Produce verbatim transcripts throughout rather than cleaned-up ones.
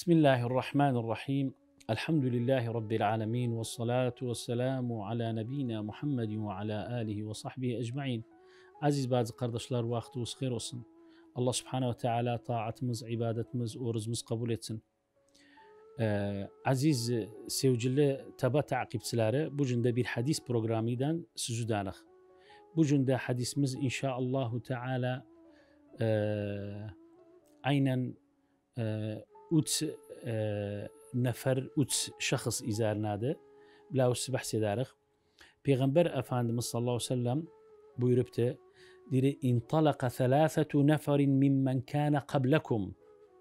بسم الله الرحمن الرحيم. الحمد لله رب العالمين، والصلاة والسلام على نبينا محمد وعلى آله وصحبه أجمعين. عزيز باز قردشلار واختوس خير olsun. Allah subhanahu wa ta'ala taatımız, ibadetimiz, uğruzumuz kabul etsin. Ee, aziz sevgili taba takipçileri, bu günde bir hadis programından sözü danıq. Bu günde hadisimiz inşaallahu ta'ala e, aynen e, üç e, nefer, üç şahıs izarnadı. Bilavuz bahsi darıq. Peygamber Efendimiz sallallahu aleyhi ve sellem buyuruptu. Diri intalaka thalâfetu neferin mimmen kâne qablekum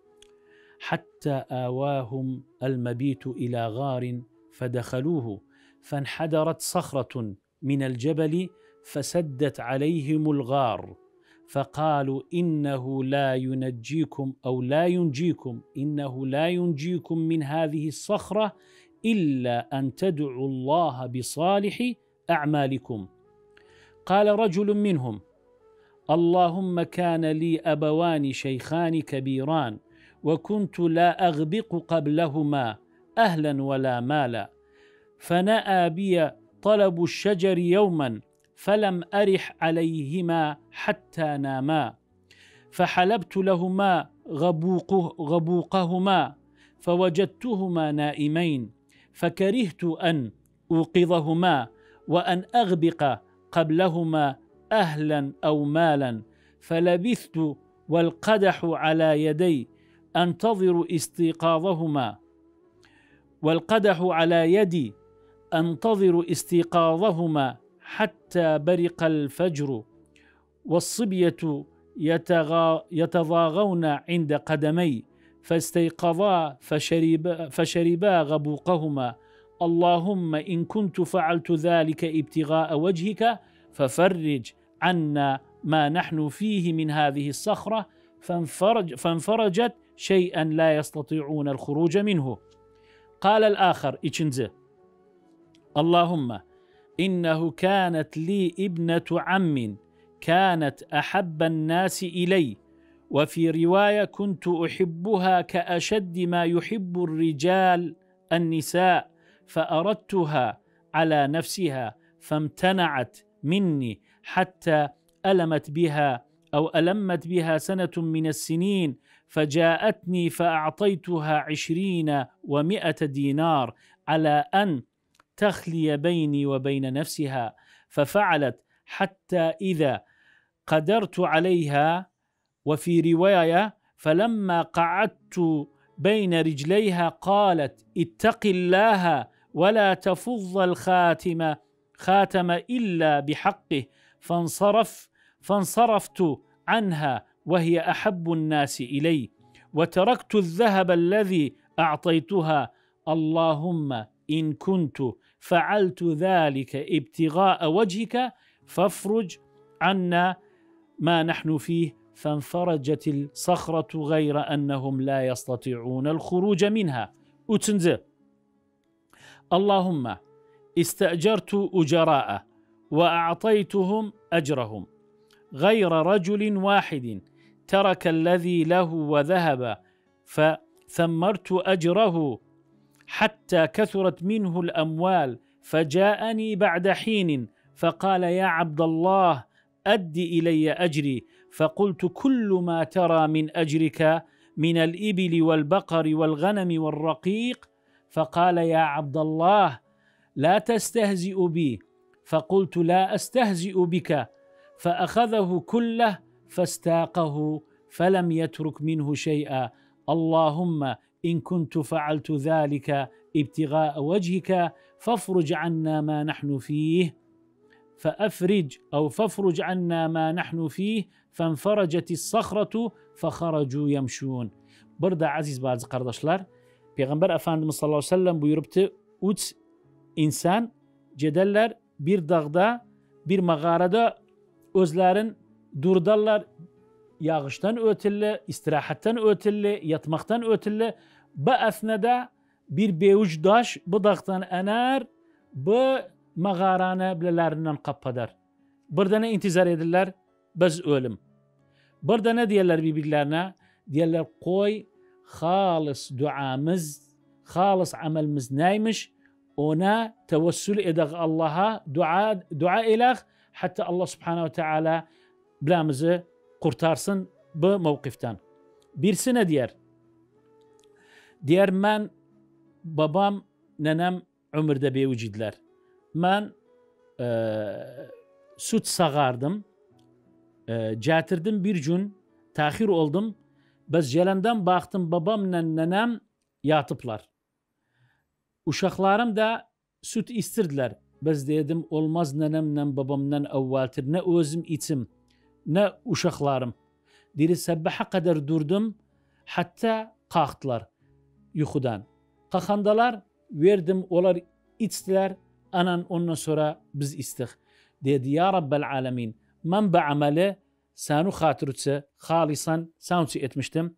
حتى آواهم المبيت إلى غار فدخلوه فانحدرت صخرة من الجبل فسدت عليهم الغار فقالوا إنه لا ينجيكم أو لا ينجيكم إنه لا ينجيكم من هذه الصخرة إلا أن تدعوا الله بصالح أعمالكم. قال رجل منهم: اللهم كان لي أبوان شيخان كبيران وكنت لا أغبق قبلهما أهلا ولا مالا، فنأى بي طلب الشجر يوما فلم أرح عليهما حتى ناما، فحلبت لهما غبوقه غبوقهما فوجدتهما نائمين، فكرهت أن أوقظهما وأن أغبق قبلهما أهلا أو مالا، فلبثت والقدح على يدي أنتظر استيقاظهما والقدح على يدي أنتظر استيقاظهما حتى برق الفجر والصبية يتغا يتضاغون عند قدمي فاستيقظا فشربا, فشربا غبوقهما. اللهم إن كنت فعلت ذلك ابتغاء وجهك ففرج عنا ما نحن فيه من هذه الصخرة، فانفرج فانفرجت شيئا لا يستطيعون الخروج منه. قال الآخر إيشنزه: اللهم إنه كانت لي ابنة عم كانت أحب الناس إلي، وفي رواية كنت أحبها كأشد ما يحب الرجال النساء، فأردتها على نفسها فامتنعت مني حتى ألمت بها أو ألمت بها سنة من السنين، فجاءتني فأعطيتها عشرين ومائة دينار على أن تخلي بيني وبين نفسها، ففعلت حتى إذا قدرت عليها. وفي رواية: فلما قعدت بين رجليها قالت: اتق الله ولا تفض الخاتم خاتم إلا بحقه، فانصرف فانصرفت عنها وهي أحب الناس إلي، وتركت الذهب الذي أعطيتها. اللهم إن كنت فعلت ذلك ابتغاء وجهك فافرج عنا ما نحن فيه، فانفرجت الصخرة غير أنهم لا يستطيعون الخروج منها. أتنزه: اللهم استأجرت أجراء وأعطيتهم أجرهم غير رجل واحد ترك الذي له وذهب، فثمرت أجره حتى كثرت منه الأموال، فجاءني بعد حين فقال: يا عبد الله أد إلي أجري، فقلت: كل ما ترى من أجرك من الإبل والبقر والغنم والرقيق. فقال: يا عبد الله لا تستهزئ بي، فقلت: لا أستهزئ بك، فأخذه كله فاستاقه فلم يترك منه شيئا. اللهم إن كنت فعلت ذلك ابتغاء وجهك فافرج عنا ما نحن فيه فأفرج أو فافرج عنا ما نحن فيه فانفرجت الصخرة فخرجوا يمشون. Burada aziz bazı kardeşler, Peygamber Efendimiz sallallahu aleyhi ve sellem buyuruptu: üç insan cederler bir dağda, bir mağarada özlerin durdarlar, yağıştan ötürlü, istirahattan ötürlü, yatmaktan ötürlü. Bu esnada bir bevuç daş bu dağdan ener, bu mağaranı bilelerinden kapadar. Burada ne intizar edirler? Biz ölüm. Burada ne diyorlar birbirlerine? Diyorlar: koy خالص دعامز خالص عمل مزنايمش ona tevessül edek Allah'a dua dua elek hatta Allah Subhanahu ve Teala bilamızı kurtarsın bu mevkiften. Birisi ne diyer? Diyer men babam nenem ömürde bevcidler. Men e, süt sağardım. E, getirdim bir gün tahir oldum. Biz gelenden baktım babamla nenem yatıplar. Uşaklarım da süt istirdiler. Biz dedim olmaz nenemle babamdan evveltir. Ne özüm içim ne uşaklarım. Diri sabbaha kadar durdum. Hatta kalktılar yuhudan. Kalkandalar verdim onlar içtiler. Anan ondan sonra biz istik. Dedi ya Rabbel alemin. Men bu ameli sanu hatırıtsı halisan sançı etmiştim.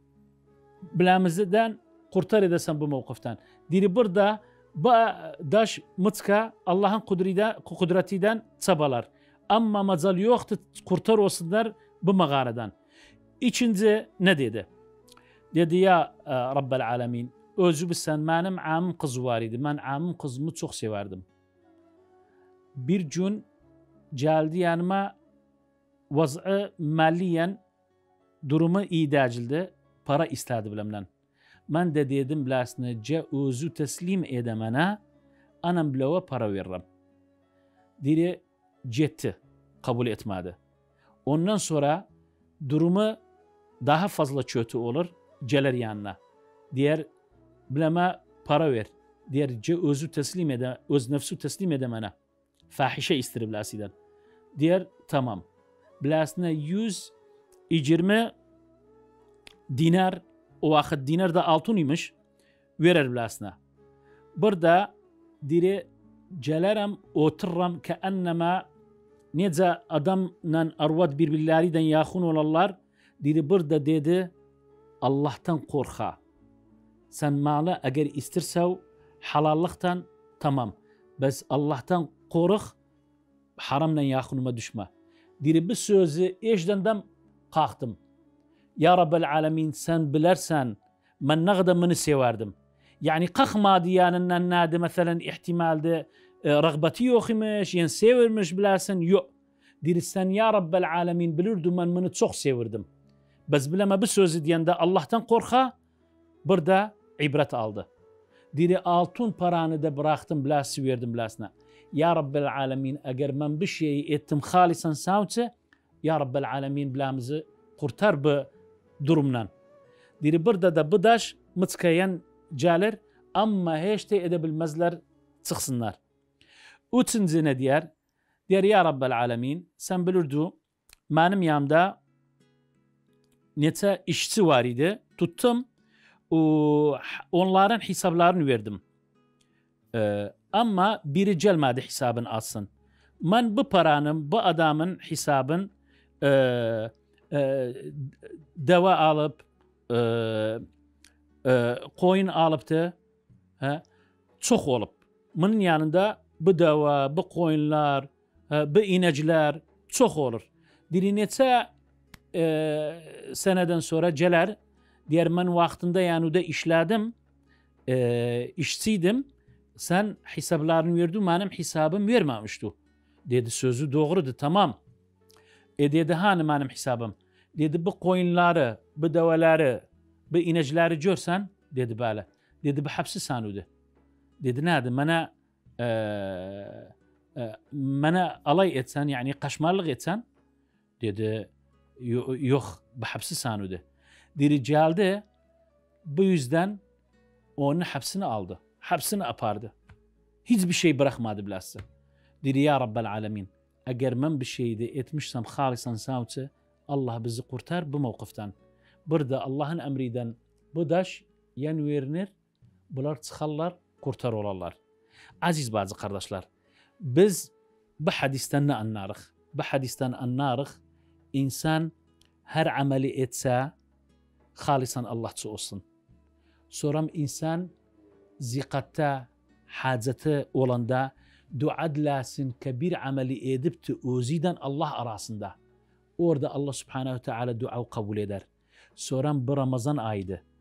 Bilamızdan kurtar edesen bu mevkiften. Diri burada bu daş mıtka Allah'ın kudretinden çabalar. Ama macal yoktu kurtar olsunlar bu mağaradan. İkinci ne dedi? Dedi ya Rabbel alemin. Özü sen benim amim kız var idi. Ben amim kızımı çok severdim. Bir gün geldi yanıma vaz'ı maliyen durumu iyi değildi. Para istedi bilemden. Ben de dedim bilasını ce özü teslim edemene anam bilava para veririm. Diri cetti. Kabul etmedi. Ondan sonra durumu daha fazla kötü olur. Gelir yanına. Diğer bileme para ver. Diğer ce özü teslim ede, öz nefsu teslim edemene. Fahişe istir bilasiden. Diğer tamam. Bilasına yüz yirmi dinar o vakit dinar da altın imiş verir bilasına. Burada diri gelirim otururum ki ennema nece adamla arvad birbirlerinden yakın olanlar diri burada dedi Allah'tan korka. Sen malı eğer istirsev halallıktan tamam. Bes Allah'tan kork haramla yakınıma düşme. Diri bir sözü eşdendem kalktım. Ya Rabbel alemin sen bilersen ben ne kadar beni severdim. Yani kalkmadı yanından nadi mesela ihtimalde e, rağbeti yok imiş, yani severmiş bilersen yok. Diri sen ya Rabbel alemin bilirdim ben beni çok severdim. Bes bileme bir sözü diyende Allah'tan korka burada ibret aldı. Diri altın paranı da bıraktım bilası verdim bilasına. Ya Rabbel alemin eğer ben bir şey ettim halisan savcı ya Rabbel alemin bilamızı kurtar bu durumdan. Diri burada da bu daş mıtkayan gelir ama hiç de edebilmezler çıksınlar. Üçüncü ne diyer? Diyer ya Rabbel alemin sen bilirdu benim yanımda nete işçi var idi. Tuttum o, onların hesaplarını verdim. Ee, ama biri gelmedi hesabın alsın. Ben bu paranın, bu adamın hesabın e, e, deva alıp e, e, koyun alıp da he, çok olup. Bunun yanında bu deva, bu koyunlar, e, bu inekler çok olur. Diri nete e, seneden sonra gelir. Diğer ben vaktinde yani de işledim, e, işçiydim. Sen hesaplarını verdin, benim hesabım vermemişti. Dedi sözü doğrudu, tamam. E dedi hani benim hesabım? Dedi bu koyunları, bu develeri, bu inekleri görsen, dedi böyle. Dedi bu hapsi sanıydı. Dedi neydi? Bana e, e, bana alay etsen, yani kaşmarlık etsen, dedi yok bu hapsi sanıydı. Diri geldi, bu yüzden onun hapsini aldı. Hapsini apardı. Hiçbir şey bırakmadı bilası. Diri ya Rabbel alemin. Eğer ben bir şeyde etmişsem halisan savcı Allah bizi kurtar bu mevkiften. Burada Allah'ın emriden bu daş yen verilir. Bunlar çıkarlar, kurtar olarlar. Aziz bazı kardeşler. Biz bu hadisten ne anlarız? Bu hadisten anlarız. İnsan her ameli etse halisan Allah'çı olsun. Sonra insan zikatta, haceti olanda dua dilesin ki bir ameli edip de özüden Allah arasında. Orada Allah Subhanahu ve Teala dua kabul eder. Sonra bu Ramazan ayıydı.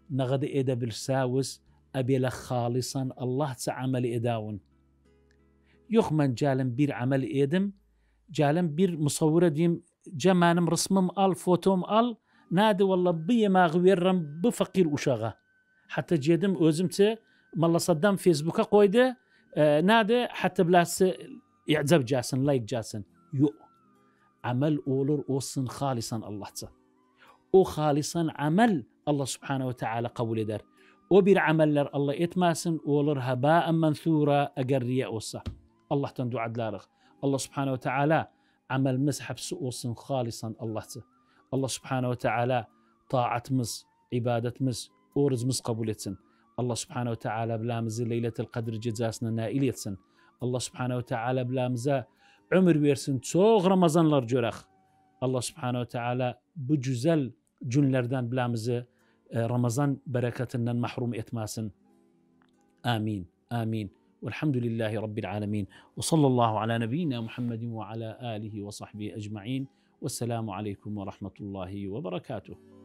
نغد إيدا بالساوس أبي لك خالصا الله تعمل إداون يخمن جالم بير عمل إيدم جالم بير مصورة ديم جمانم رسمم أل فوتوم أل نادي والله بي ما غويرم بفقير وشغة حتى جيدم أوزمته مالا صدام فيسبوك قويده آه نادي حتى بلاس يعجب جاسن لايك جاسن يو عمل أولر أوصن خالصا الله تعالى أو خالصا عمل الله سبحانه وتعالى قول دار وبير عمل لر الله يتماسن أولر هباء منثورا أقرية أوصى الله تندو عدلارغ الله سبحانه وتعالى عمل مسحب سؤوصن خالصا الله تعالى الله سبحانه وتعالى طاعة مس عبادة مس أورز مس قبولتسن الله سبحانه وتعالى بلامز ليلة القدر جزاسنا نائليتسن الله سبحانه وتعالى بلامزا عمر ويرسن توغ رمضان لرجورخ الله سبحانه وتعالى بجزل جنلردان بلامز رمضان بركتنا المحروم إتماسن آمين آمين والحمد لله رب العالمين وصلى الله على نبينا محمد وعلى آله وصحبه أجمعين والسلام عليكم ورحمة الله وبركاته.